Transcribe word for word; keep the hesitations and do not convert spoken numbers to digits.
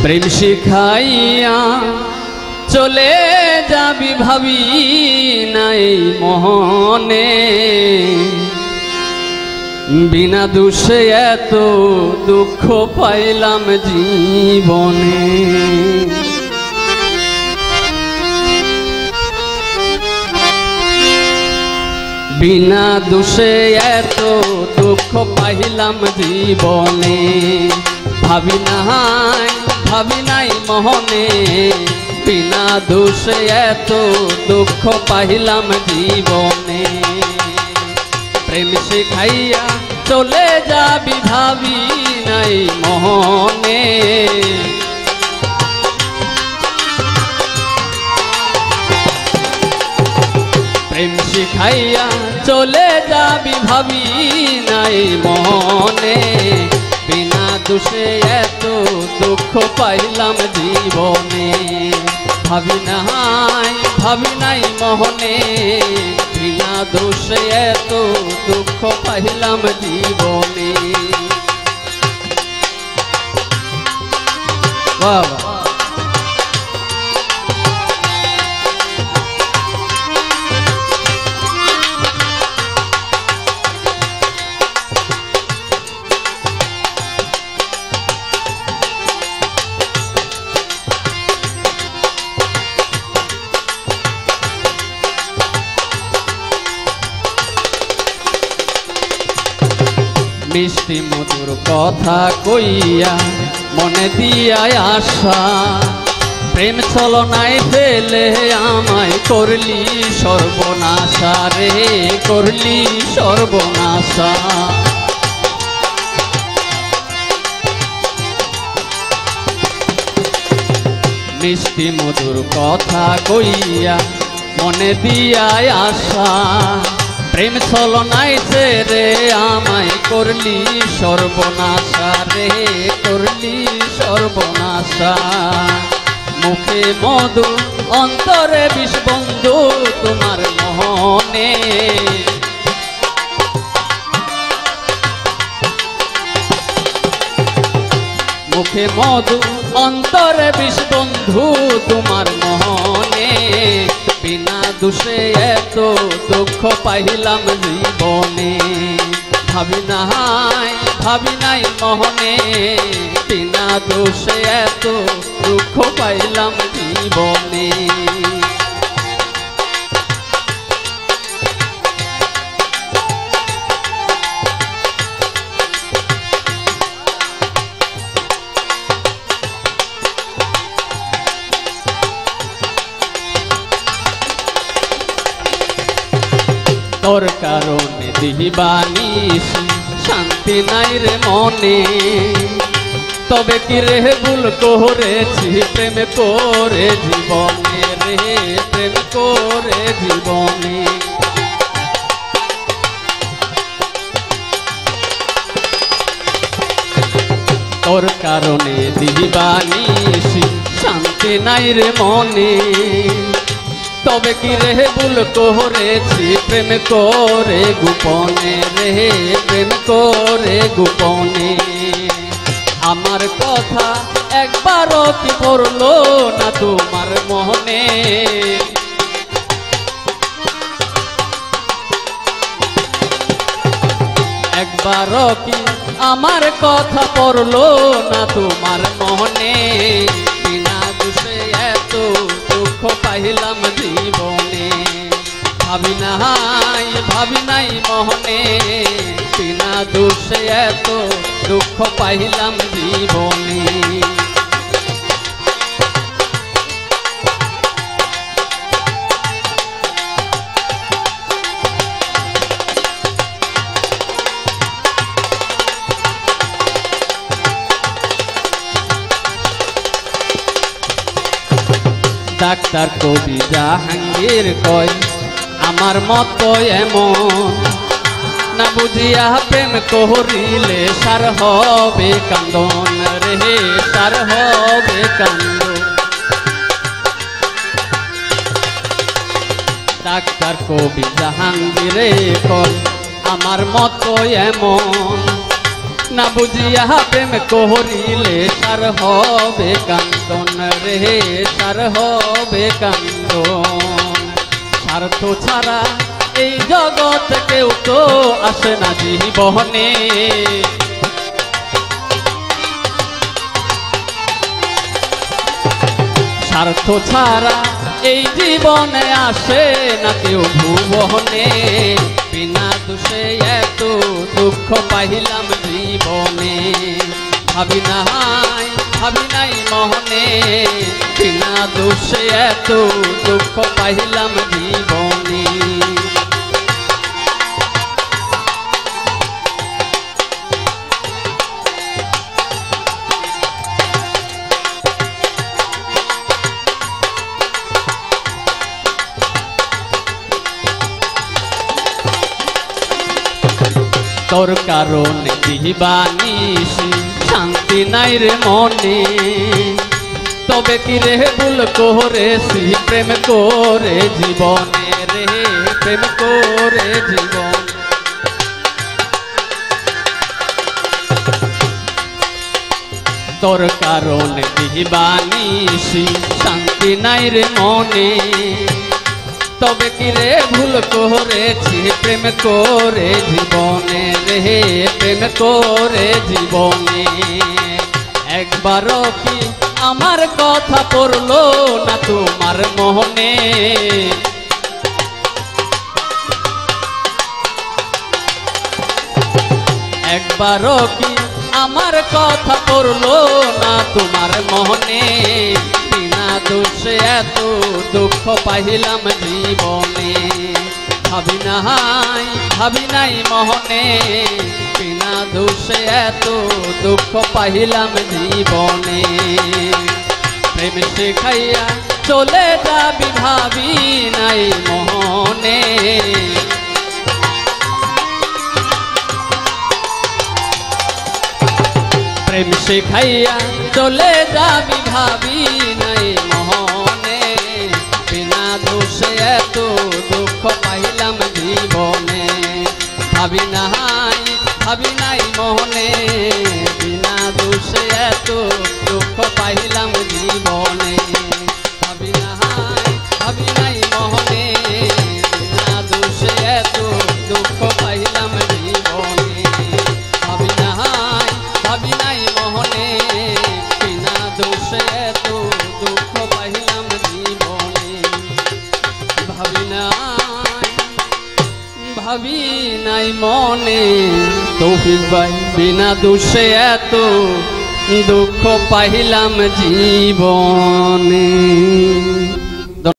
প্রেম শিখাইয়া চলে যাবি ভাবি নাই মোহনে, বিনা দোষে এত দুঃখ পাইলাম জীবনে। বিনা দোষে এত দুঃখ পাইলাম জীবনে, ভাবি নাই ভাবি নাই মোহনে, বিনা দোষে এত দুঃখ পাইলাম জীবনে। প্রেম শিখাইয়া চলে যাবি ভাবি নাই মোহনে, প্রেম শিখাইয়া চলে যাবি ভাবি নাই মোহনে, বিনা দোষে এত দুঃখ পাইলাম জীবনে। ভাবি নাই ভাবি নাই মোহনে, বিনা দোষে এত দুঃখ পাইলাম জীবনে। বাবা মিষ্টি মধুর কথা কইয়া মনে দিয়ায় আশা, প্রেম ছলনায় ফেলে আমায় করলি সর্বনাশা রে, করলি সর্বনাশা। মিষ্টি মধুর কথা কইয়া মনে দিয়ায় আশা, প্রেম ছলনায় রে আমায় করলি সর্বনাশা রে, করলি সর্বনাশা। মুখে মধু অন্তরে বিষ বন্ধু তোমার মোহনে, মুখে মধু অন্তরে বিষ বন্ধু তোমার মোহনে, বিনা দোষে এত দুঃখ পাইলাম জীবনে। ভাবি নাই ভাবি নাই মোহনে, বিনা দোষে এত দুঃখ পাইলাম জীবনে। তোর কারণে দিবানিস শান্তি নাই রে মনে, তবে কি রে ভুল করেছি প্রেম করে জীবনে রে, প্রেম করে জীবনে। তোর কারণে দিবানিস শান্তি নাই রে মনে, তবে কি রে ভুল করেছি প্রেম করে গোপনে রে, প্রেম করে গোপনে। আমার কথা একবারও কি পড়লো না তোমার মনে, একবারও কি আমার কথা পড়লো না তোমার মনে, বিনা দোষে এত দুঃখ পাইলাম জীবনে। ভাবি নাই ভাবি নাই মোহনে, বিনা দোষে এত দুঃখ পাইলাম জীবনে। ডাক্তার কবি জাহাঙ্গীর কয় আমার মতো এমন, না বুঝিয়া প্রেম করিলে সার হবে কান্দন রে, সার হবে কান্দন। ডাক্তার কবি জাহাঙ্গীরে কয় আমার মতো এমন, না বুঝিয়া প্রেম করিলে সার হবে কান্দন রে, সার হবে কান্দন। স্বার্থ ছাড়া এই জগৎ কেউ তো আসে না জীবনে, স্বার্থ ছাড়া এই জীবনে আসে না কেউ ভুবনে। বিনা দোষে এত দুঃখ পাইলাম জীবনে, ভাবি নাই ভাবি নাই মহনে। বিনা দোষে এত দুঃখ পাইলাম জীবনে। তোর কারণে দিবানিশি শান্তি নাই রে মনে, তবে কি রে ভুল করেছি প্রেম করে জীবনে রে, প্রেম করে জীবন। তোর কারণে দিবানিশি শান্তি নাই রে মনে, তবে কি রে ভুল করেছি প্রেম করে জীবনে রে, প্রেম করে জীবনে। একবারও কি আমার কথা পড়লো না তোমার মনে, একবারও কি আমার কথা পড়লো না তোমার মনে। বিনা দোষে এত দুঃখ পাইলাম জীবনে, ভাবি নাই ভাবি নাই মহনে। বিনা দোষে এত দুঃখ পাইলাম জীবনে। প্রেম শিখাইয়া চলে যাবি ভাবি নাই মহনে, প্রেম শিখাইয়া চলে যাবি ভাবি নাই মহনে। বিনা দোষে এত দুঃখ পাইলাম জীবনে, ভাবি নাই ভাবি নাই মহনে। বিনা দোষে এত দুঃখ পাইলাম জীবনে, ভাবি নাই ভাবি নাই মহনে। বিনা দোষে এত দুঃখ পাইলাম জীবনে, ভাবি নাই ভাবি নাই মহনে। বিনা দোষে এত দুঃখ পাইলাম জীবনে, ভাবি নাই ভাবি নাই মনে। তৌফিক ভাই, বিনা দোষে এত দুঃখ পাইলাম জীবনে।